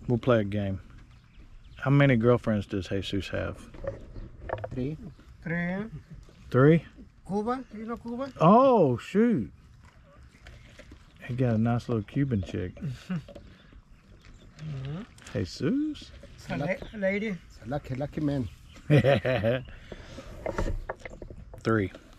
We'll play a game. How many girlfriends does Jesus have? 3. 3. 3? Cuba? You know Cuba? Oh, shoot. He got a nice little Cuban chick. Jesus? A lady? Lucky man. 3.